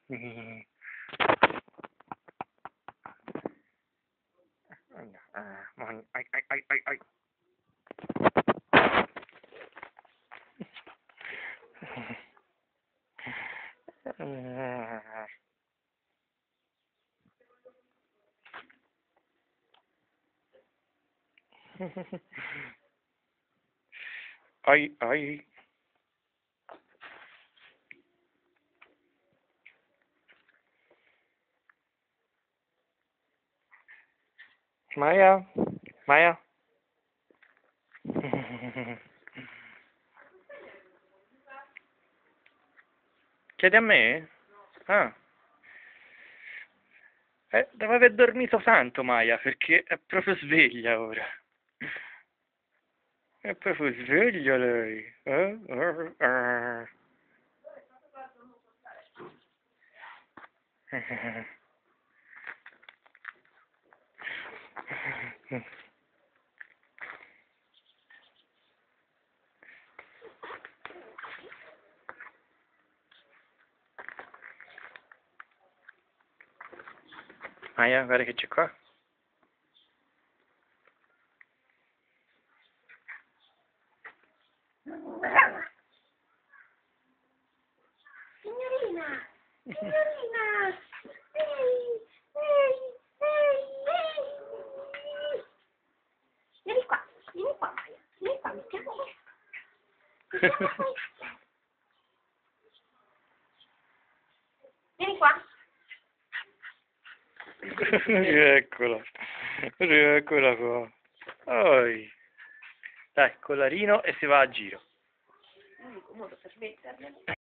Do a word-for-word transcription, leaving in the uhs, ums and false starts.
Mm. Ah, mon- ai, ai, ai, ai, ai. Ai, ai. Maya? Maya? Chiedi a me? Ah. Eh, deve aver dormito tanto Maya, perché è proprio sveglia ora. È proprio sveglia lei. Eh? Eh, eh. Maya, guarda che c'è qua. Signorina! Signorina! Ehi! Ehi! Ehi! Ehi! Vieni qua, vieni qua, Maya. Vieni qua, mettiamo questo. Mettiamo questo. Vieni qua. Rieccola. Rieccola qua. Oi. Dai, collarino e si va a giro. L'unico modo per smetterla